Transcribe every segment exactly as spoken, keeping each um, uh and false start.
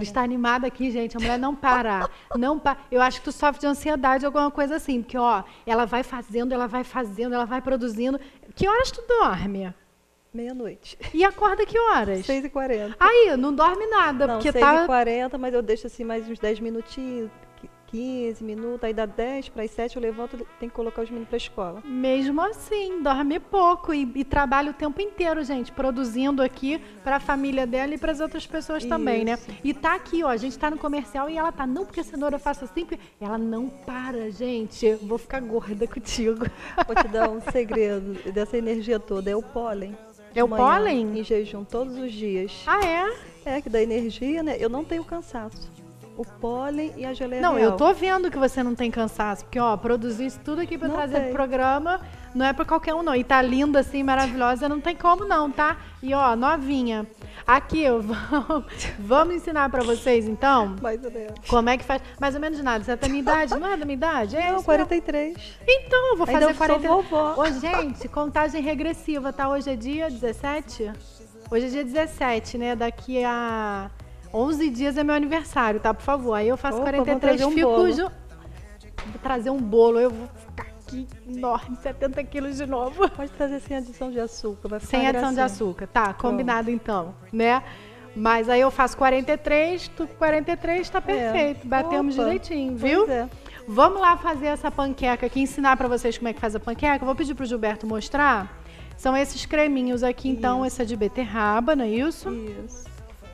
Cris tá animada aqui, gente. A mulher não para. Não pa... Eu acho que tu sofre de ansiedade, alguma coisa assim. Porque, ó, ela vai fazendo, ela vai fazendo, ela vai produzindo. Que horas tu dorme? Meia-noite. E acorda que horas? seis e quarenta. Aí, não dorme nada, não, porque seis tá... e quarenta, mas eu deixo assim mais uns dez minutinhos, quinze minutos, aí dá dez para as sete eu levanto, tem que colocar os meninos para a escola. Mesmo assim, dorme pouco e, e trabalha o tempo inteiro, gente, produzindo aqui para a família dela e para as outras pessoas Isso. também, né? E tá aqui, ó, a gente tá no comercial e ela tá, não porque a cenoura faça assim, porque ela não para, gente, eu vou ficar gorda contigo. Vou te dar um segredo dessa energia toda, é o pólen. É o Manhã, pólen? Em jejum, todos os dias. Ah, é? É, que dá energia, né? Eu não tenho cansaço. O pólen e a geleia Não, real. eu tô vendo que você não tem cansaço, porque, ó, produzir isso tudo aqui pra Não trazer tem. pro programa não é pra qualquer um, não. E tá linda, assim, maravilhosa, não tem como não, tá? E, ó, novinha. Aqui, eu vou... vamos ensinar pra vocês, então, Mais ou menos. como é que faz. Mais ou menos nada. Você é da minha idade? Não é da minha idade? É Não, isso, quarenta e três. Então, eu vou Ainda fazer eu quarenta. sou vovó. Ô, gente, contagem regressiva, tá? Hoje é dia dezessete? Hoje é dia dezessete, né? Daqui a onze dias é meu aniversário, tá? Por favor. Aí eu faço Opa, quarenta e vamos três, trazer um fico... bolo. Ju... Vou trazer um bolo, eu vou ficar aqui enorme, setenta quilos de novo. Pode trazer sem adição de açúcar, vai ficar Sem adição de gracinha. açúcar. Tá, combinado então, né? Mas aí eu faço quarenta e três, tu quarenta e três, tá perfeito. Batemos Opa, direitinho, viu? Pois é. Vamos lá fazer essa panqueca aqui, ensinar pra vocês como é que faz a panqueca. Vou pedir pro Gilberto mostrar. São esses creminhos aqui, então, Isso. essa de beterraba, não é isso? Isso.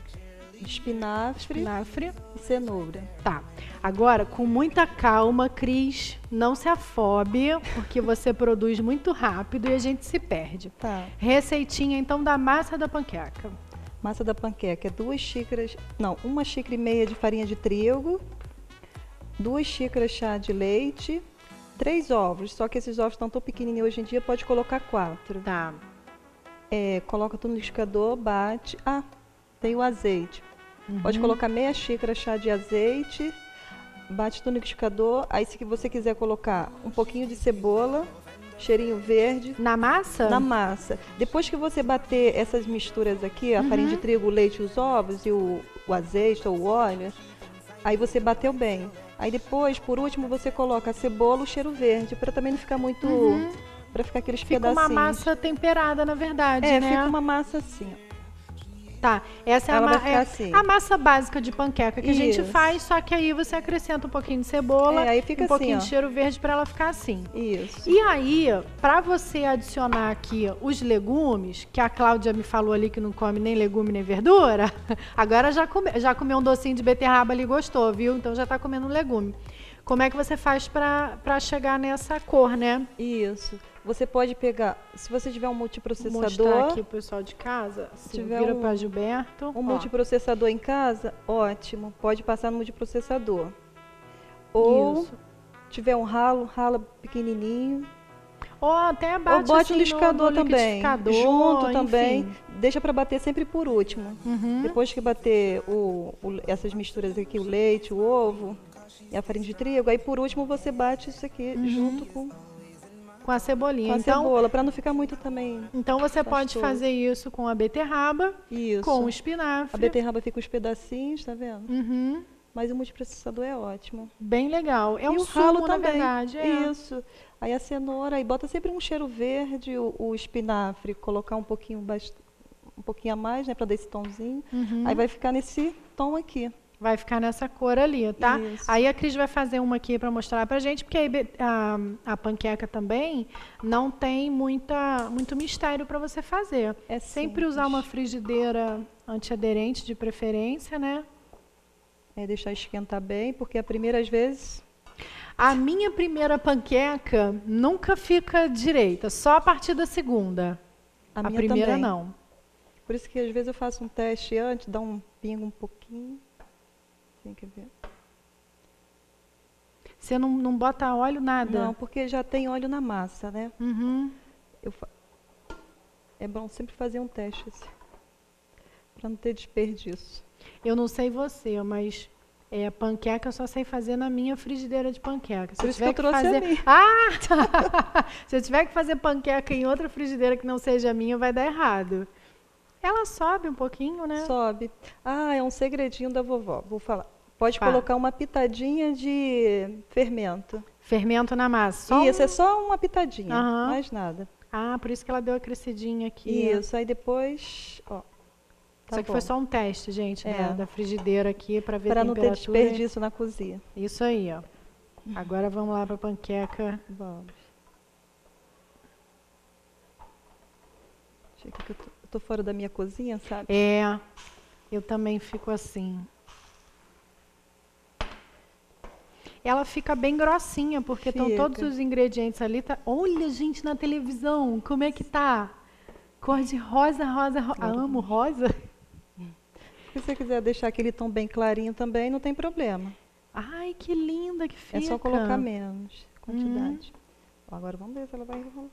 Espinafre, Espinafre. e cenoura. Tá. Agora, com muita calma, Cris, não se afobe, porque você produz muito rápido e a gente se perde. Tá. Receitinha, então, da massa da panqueca. Massa da panqueca é duas xícaras, não, uma xícara e meia de farinha de trigo, duas xícaras chá de leite, três ovos, só que esses ovos estão tão pequenininhos hoje em dia, pode colocar quatro. Tá. É, coloca tudo no liquidificador, bate. Ah, tem o azeite. Uhum. Pode colocar meia xícara chá de azeite, bate tudo no liquidificador. Aí, se você quiser colocar um pouquinho de cebola, cheirinho verde, Na massa? na massa. Depois que você bater essas misturas aqui, a Uhum. farinha de trigo, o leite, os ovos e o, o azeite ou o óleo, aí você bateu bem. Aí depois, por último, você coloca a cebola, o cheiro verde, para também não ficar muito... Uhum. Para ficar aqueles Fica pedacinhos. uma massa temperada, na verdade, É, né? fica uma massa assim, ó. Tá, essa é, a, Ela ma- vai ficar é assim. a massa básica de panqueca que a gente Isso. faz, só que aí você acrescenta um pouquinho de cebola, É, aí fica um assim, pouquinho ó. de cheiro verde para ela ficar assim. Isso. E aí, para você adicionar aqui os legumes, que a Cláudia me falou ali que não come nem legume nem verdura, agora já, come, já comeu um docinho de beterraba ali e gostou, viu? Então já tá comendo um legume. Como é que você faz para chegar nessa cor, né? Isso. Você pode pegar, se você tiver um Vou mostrar multiprocessador, aqui pro pessoal de casa. Se tiver vira um- para Gilberto. um Ó. multiprocessador em casa, ótimo. Pode passar no multiprocessador. Ou Isso. tiver um ralo, rala pequenininho. Ou até Ou bate bote assim, no liquidificador no também. liquidificador, Junto também. enfim. Deixa para bater sempre por último. Uhum. Depois que bater o, o- essas misturas aqui, o leite, o ovo e a farinha de trigo, aí por último você bate isso aqui junto com, Com a cebolinha. com a então, cebola, para não ficar muito também. então você pode pastoso. fazer isso com a beterraba, Isso. com o espinafre. A beterraba fica os pedacinhos, tá vendo? Uhum. Mas o multiprocessador é ótimo. Bem legal. É e um o ralo sumo, na também. verdade. É. Isso. Aí a cenoura, aí bota sempre um cheiro verde, o, o espinafre, colocar um pouquinho, bast- um pouquinho a mais, né, para dar esse tomzinho. Uhum. Aí vai ficar nesse tom aqui. Vai ficar nessa cor ali, tá? Isso. Aí a Cris vai fazer uma aqui para mostrar pra gente, porque aí be- a, a panqueca também não tem muita, muito mistério para você fazer. É Sempre simples. usar uma frigideira antiaderente de preferência, né? É deixar esquentar bem, porque a primeira, às vezes, A minha primeira panqueca nunca fica direita, só a partir da segunda. a, A minha primeira também. não. Por isso que às vezes eu faço um teste antes, dá um pingo um pouquinho. Tem que ver. Você não, não bota óleo, nada? Não, porque já tem óleo na massa, né? Uhum. Eu fa- É bom sempre fazer um teste assim, para não ter desperdício. Eu não sei você, mas é, panqueca eu só sei fazer na minha frigideira de panqueca. Se Por eu isso que tiver eu trouxe a fazer... minha. Ah, tá. Se eu tiver que fazer panqueca em outra frigideira que não seja a minha, vai dar errado. Ela sobe um pouquinho, né? Sobe. Ah, é um segredinho da vovó. Vou falar. Pode Pá. colocar uma pitadinha de fermento. Fermento na massa. Só Isso, um... é só uma pitadinha, Aham. mais nada. Ah, por isso que ela deu a crescidinha aqui. Isso, aí depois, ó. Tá Isso aqui bom. foi só um teste, gente, É. da, da frigideira aqui para ver a Para não ter temperatura. desperdício na cozinha. Isso aí, ó. Agora vamos lá para a panqueca. Vamos. Chega que eu tô, eu tô fora da minha cozinha, sabe? É, eu também fico assim. Ela fica bem grossinha, porque estão Fica. todos os ingredientes ali. Tá... Olha, gente, na televisão, como é que tá? Cor de rosa, rosa, rosa. Amo rosa. Se você quiser deixar aquele tom bem clarinho também, não tem problema. Ai, que linda que fica. É só colocar menos quantidade. Ó, agora vamos ver se ela vai enrolar.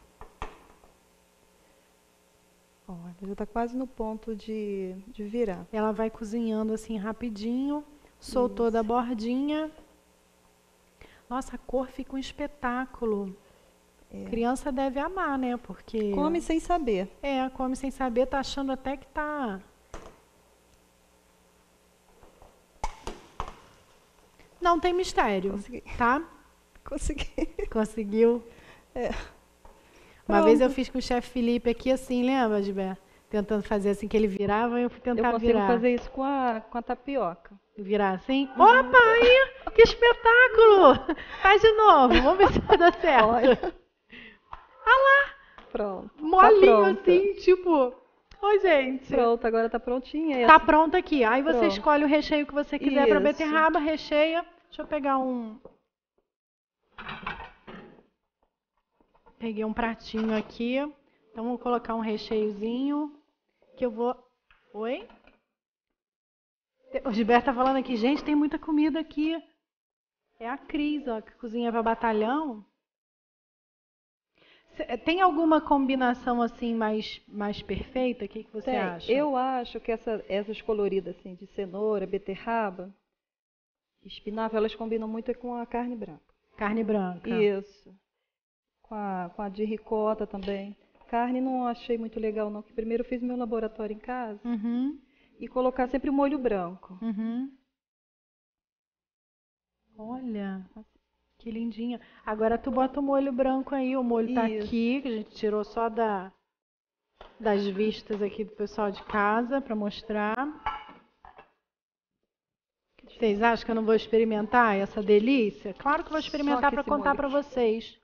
Ó, ela já está quase no ponto de, de virar. Ela vai cozinhando assim rapidinho. Soltou Isso. da bordinha. Nossa, a cor fica um espetáculo. É. Criança deve amar, né? Porque... Come sem saber. É, come sem saber, tá achando até que tá... Não tem mistério, Consegui. tá? Consegui. Conseguiu. É. Uma Pronto. vez eu fiz com o chefe Felipe aqui assim, lembra, Gilberto? Tentando fazer assim que ele virava, eu fui Eu tentar consigo virar. fazer isso com a, com a tapioca. Virar assim. Opa, aí! Que espetáculo! Faz de novo, vamos ver se vai dar certo. Olha. Ah lá! Pronto. Molinho tá pronta. assim, tipo... Oi, gente. Pronto, agora tá prontinha. E Tá essa- pronto aqui. Aí você Pronto. escolhe o recheio que você quiser para Isso. beterraba, recheia. Deixa eu pegar um... Peguei um pratinho aqui. Então vou colocar um recheiozinho que eu vou... Oi? O Gilberto tá falando aqui, gente, tem muita comida aqui. É a Cris, ó, que cozinha para batalhão. Cê- Tem alguma combinação assim mais, mais perfeita? O que, que você Tem. acha? Eu acho que essa- essas coloridas assim, de cenoura, beterraba, espinafre, elas combinam muito com a carne branca. Carne branca. Isso. Com a, com a de ricota também. Carne não achei muito legal não, que primeiro eu fiz meu laboratório em casa Uhum, e colocar sempre o molho branco. uhum. Olha, que lindinha. Agora tu bota o molho branco aí, o molho tá Isso. aqui, que a gente tirou só da, das vistas aqui do pessoal de casa para mostrar. Vocês acham que eu não vou experimentar essa delícia? Claro que eu vou Só experimentar que para esse contar molho para aqui. vocês.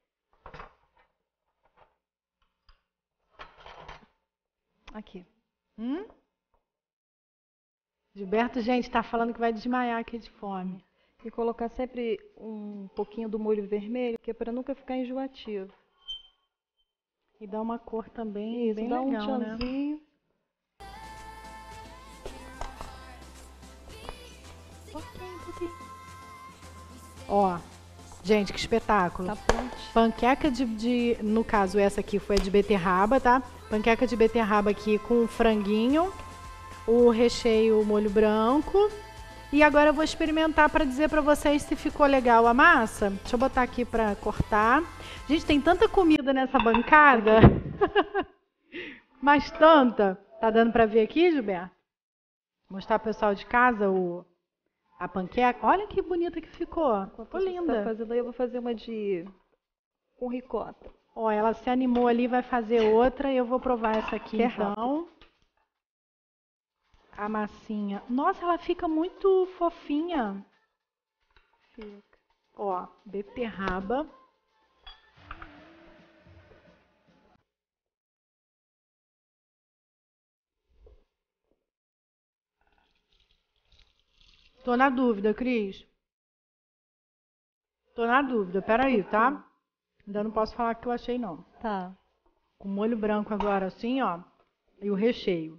Aqui. Hum? Gilberto, gente, tá falando que vai desmaiar aqui de fome. E colocar sempre um pouquinho do molho vermelho, que é para nunca ficar enjoativo. E dá uma cor também Isso, bem dá um legal, né? tchanzinho. Pouquinho, pouquinho. Ó, gente, que espetáculo. Tá pronto. Panqueca de, de, no caso essa aqui foi a de beterraba, tá? Panqueca de beterraba aqui com franguinho, o recheio, o molho branco. E agora eu vou experimentar para dizer para vocês se ficou legal a massa. Deixa eu botar aqui para cortar. Gente, tem tanta comida nessa bancada. Mas tanta. Tá dando para ver aqui, Gilberto? Mostrar pro pessoal de casa o, a panqueca. Olha que bonita que ficou. Ficou Enquanto você linda. tá fazendo aí, eu vou fazer uma de com ricota. Ó, ela se animou ali, vai fazer outra e eu vou provar essa aqui Que é então. A massinha. Nossa, ela fica muito fofinha. Fica. Ó, beterraba. Tô na dúvida, Cris. Tô na dúvida, peraí, tá? Ainda não posso falar que eu achei, não. Tá. Com molho branco agora, assim, ó. E o recheio.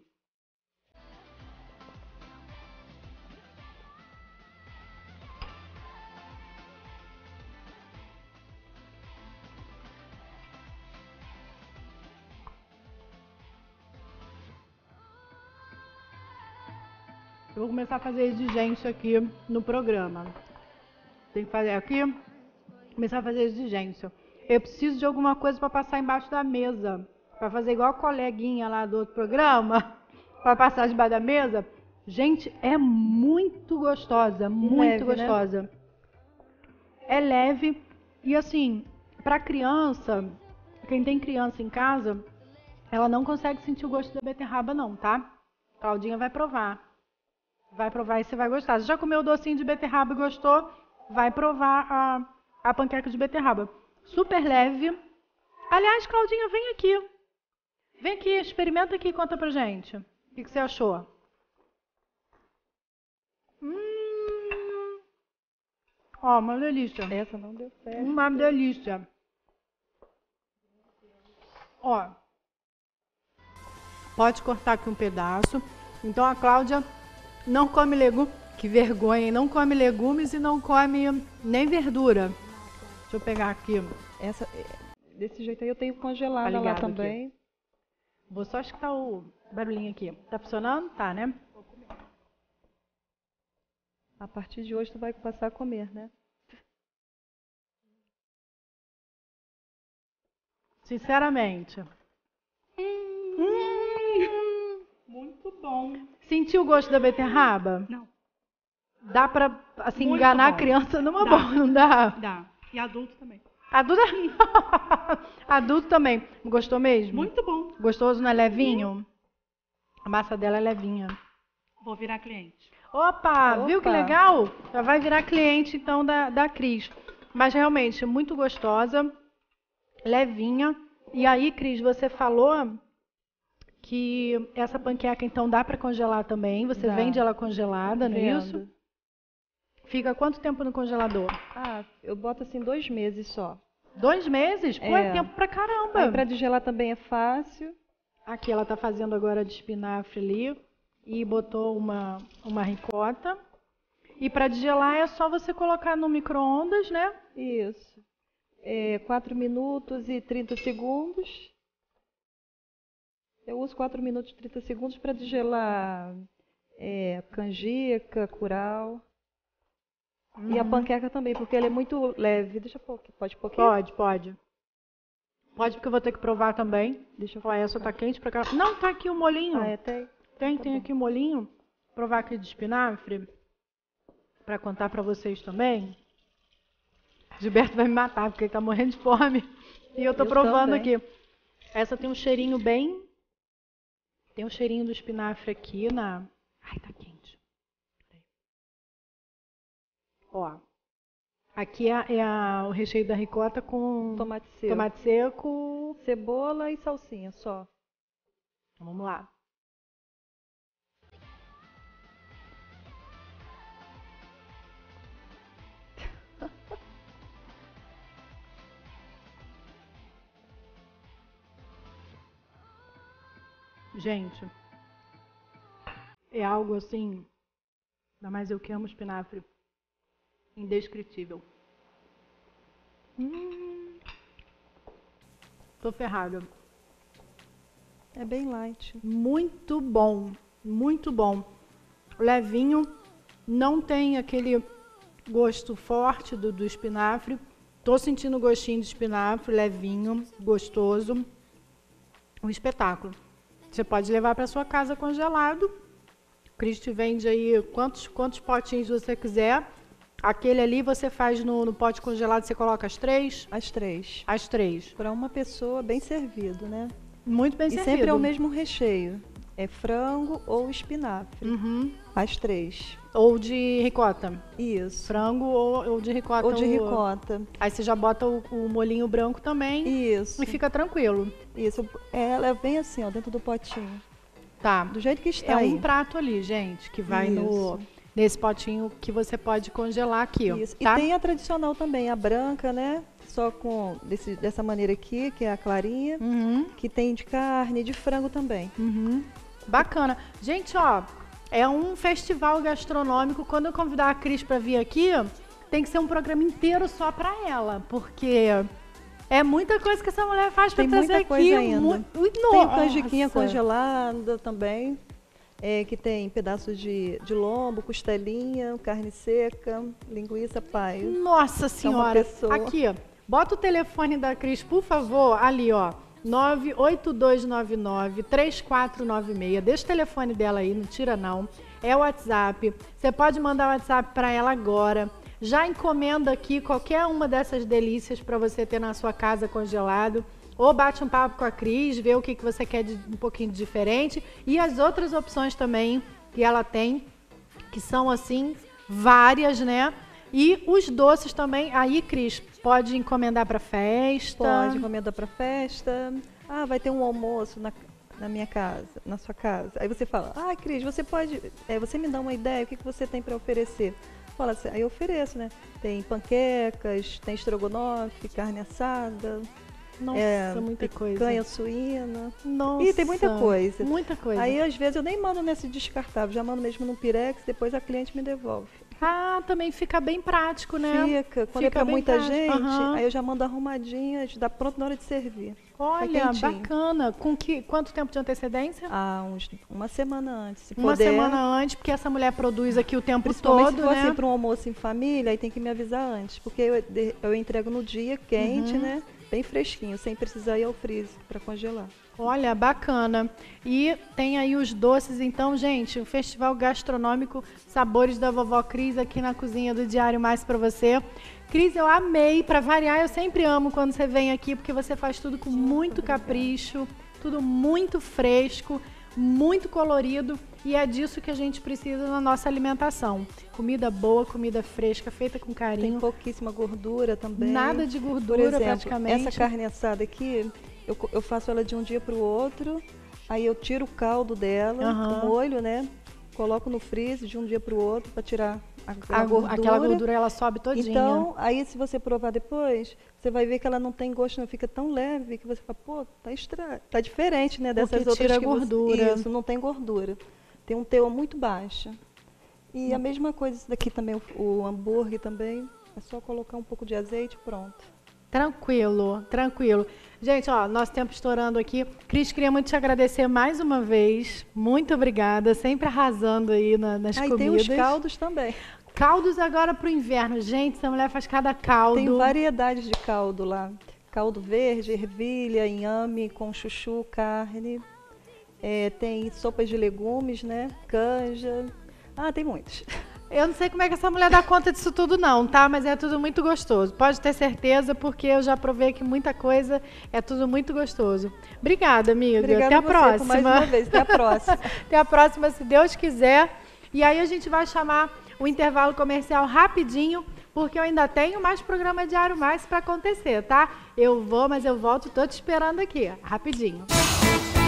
Eu vou começar a fazer exigência aqui no programa. Tem que fazer aqui, começar a fazer exigência. Eu preciso de alguma coisa para passar embaixo da mesa. Pra fazer igual a coleguinha lá do outro programa, pra passar debaixo da mesa. Gente, é muito gostosa, muito leve, gostosa. Né? É leve e assim, pra criança, quem tem criança em casa, ela não consegue sentir o gosto da beterraba não, tá? Claudinha vai provar. Vai provar e você vai gostar. Você já comeu o docinho de beterraba e gostou? Vai provar a, a panqueca de beterraba. Super leve. Aliás, Claudinha, vem aqui. Vem aqui, experimenta aqui e conta pra gente. O que, que você achou? Hum. Ó, uma delícia. Essa não deu certo. Uma delícia. Ó. Pode cortar aqui um pedaço. Então a Cláudia não come legumes. Que vergonha, hein? Não come legumes e não come nem verdura. Deixa eu pegar aqui. Essa, desse jeito aí eu tenho congelada Tá lá ligado também. aqui. Vou só escutar o barulhinho aqui. Tá funcionando? Tá, né? A partir de hoje tu vai passar a comer, né? Sinceramente. Hum, muito bom. Sentiu o gosto da beterraba? Não. Dá pra, assim, Muito enganar bom. a criança numa Dá. boa, não dá? Dá. E adulto também. Adulto, adulto também. Gostou mesmo? Muito bom. Gostoso, não é levinho? A massa dela é levinha. Vou virar cliente. Opa, Opa. viu que legal? Já vai virar cliente, então, da, da Cris. Mas, realmente, muito gostosa, levinha. E aí, Cris, você falou que essa panqueca, então, dá para congelar também. Você Dá. vende ela congelada, não é Vendo. isso? Fica quanto tempo no congelador? Ah, eu boto assim dois meses só. Dois meses? Pô, é, É. tempo pra caramba. Aí pra desgelar também é fácil. Aqui ela tá fazendo agora de espinafre ali e botou uma, uma ricota. E para desgelar é só você colocar no micro-ondas, né? Isso. É, quatro minutos e trinta segundos. Eu uso quatro minutos e trinta segundos para desgelar é, canjica, curau. E a panqueca também, porque ela é muito leve. Deixa eu pôr aqui. Pode pôr aqui? Pode, pode. Pode, porque eu vou ter que provar também. Deixa eu Ó, essa tá quente pra cá. Não, tá aqui o molinho. Ah, é, tem. Tem, tá tem bom. aqui o molinho. Provar aqui de espinafre. Pra contar pra vocês também. Gilberto vai me matar, porque ele tá morrendo de fome. E eu tô Eu provando também. aqui. Essa tem um cheirinho bem... Tem um cheirinho do espinafre aqui na... Ai, tá quente. Ó. Aqui é, é a- o recheio da ricota com Tomate seco. tomate seco. Cebola e salsinha só. Então, vamos lá. Gente, é algo assim, ainda mais eu que amo espinafre, indescritível. Hum, tô ferrada. É bem light. Muito bom, muito bom. Levinho, não tem aquele gosto forte do, do espinafre. Tô sentindo o gostinho de espinafre, levinho, gostoso. Um espetáculo. Você pode levar para sua casa congelado. O Cristi vende aí quantos, quantos potinhos você quiser. Aquele ali você faz no, no pote congelado, você coloca as três? As três. As três. Para uma pessoa bem servido, né? Muito bem E servido. sempre é o mesmo recheio. É frango ou espinafre. Uhum. As três. Ou de ricota. Isso. Frango ou, ou de ricota. Ou de o- ricota. Aí você já bota o, o molinho branco também Isso. e fica tranquilo. Isso. Ela vem assim, ó, dentro do potinho. Tá. Do jeito que está É aí. um prato ali, gente, que vai no Isso. nesse potinho que você pode congelar aqui, ó. Isso. Tá? E tem a tradicional também, a branca, né? Só com desse, dessa maneira aqui, que é a clarinha. Uhum, Que tem de carne, de frango também. uhum. Bacana. Gente, ó, é um festival gastronômico. Quando eu convidar a Cris para vir aqui, tem que ser um programa inteiro só para ela, porque é muita coisa que essa mulher faz para Tem trazer muita aqui. coisa ainda. Mu- Ui, Tem nossa. canjiquinha congelada também. É, que tem pedaços de, de lombo, costelinha, carne seca, linguiça paio. Nossa senhora. pessoa. Aqui, ó. Bota o telefone da Cris, por favor, ali, ó. nove oito dois nove nove, três quatro nove seis. Deixa o telefone dela aí, não tira não. É o WhatsApp. Você pode mandar o WhatsApp para ela agora. Já encomenda aqui qualquer uma dessas delícias para você ter na sua casa congelado. Ou bate um papo com a Cris, vê o que, que você quer de um pouquinho de diferente. E as outras opções também que ela tem, que são assim, várias, né? E os doces também. Aí, Cris, pode encomendar para festa? Pode encomendar para festa. Ah, vai ter um almoço na, na minha casa, na sua casa. Aí você fala, ah, Cris, você pode, é, você me dá uma ideia, o que, que você tem para oferecer? Fala assim, aí eu ofereço, né? Tem panquecas, tem estrogonofe, carne assada. Nossa, é, muita coisa. Picanha suína. Nossa, e tem muita coisa. Muita coisa. Aí, às vezes, eu nem mando nesse descartável, já mando mesmo no Pirex, depois a cliente me devolve. Ah, também fica bem prático, né? Fica. Quando fica é pra muita prático. gente, uhum. aí eu já mando arrumadinha, já dá pronto na hora de servir. Olha, bacana. Com que, quanto tempo de antecedência? Ah, uns, uma semana antes, se Uma puder. semana antes, porque essa mulher produz aqui o tempo Principalmente todo, se for né? assim, para um almoço em família, aí tem que me avisar antes, porque eu, eu entrego no dia quente, uhum. né? Bem fresquinho, sem precisar ir ao freezer para congelar. Olha, bacana. E tem aí os doces, então, gente, o Festival Gastronômico Sabores da Vovó Cris aqui na cozinha do Diário Mais para você. Cris, eu amei, para variar, eu sempre amo quando você vem aqui, porque você faz tudo com muito capricho, tudo muito fresco, muito colorido, e é disso que a gente precisa na nossa alimentação. Comida boa, comida fresca, feita com carinho. Tem pouquíssima gordura também. Nada de gordura, Por exemplo, praticamente. Essa carne assada aqui, eu, eu faço ela de um dia para o outro, aí eu tiro o caldo dela, uhum. o molho, né? Coloco no freezer de um dia para o outro para tirar a, a gordura. Aquela gordura, ela sobe todinha. Então, aí se você provar depois, você vai ver que ela não tem gosto, não fica tão leve que você fala, pô, tá estranho, tá diferente, né, dessas Porque outras tira que gordura. Você... Isso, não tem gordura. Tem um teor muito baixo. E hum. a mesma coisa isso daqui também, o, o hambúrguer também, é só colocar um pouco de azeite e pronto. Tranquilo, tranquilo. Gente, ó, nosso tempo estourando aqui. Cris, queria muito te agradecer mais uma vez. Muito obrigada, sempre arrasando aí na, nas ah, comidas. E tem os caldos também. Caldos agora para o inverno. Gente, essa mulher faz cada caldo. Tem variedades de caldo lá. Caldo verde, ervilha, inhame com chuchu, carne. É, tem sopas de legumes, né? Canja. Ah, tem muitos. Eu não sei como é que essa mulher dá conta disso tudo não, tá? Mas é tudo muito gostoso. Pode ter certeza, porque eu já provei aqui muita coisa. É tudo muito gostoso. Obrigada, amiga. Obrigada Até a a você próxima. por mais uma vez. Até a próxima. Até a próxima, se Deus quiser. E aí a gente vai chamar o intervalo comercial rapidinho, porque eu ainda tenho mais programa Diário Mais para acontecer, tá? Eu vou, mas eu volto, tô te esperando aqui, rapidinho.